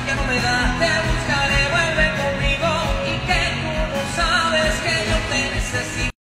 que no me da, te buscaré, vuelve conmigo y que tú no sabes que yo te necesito.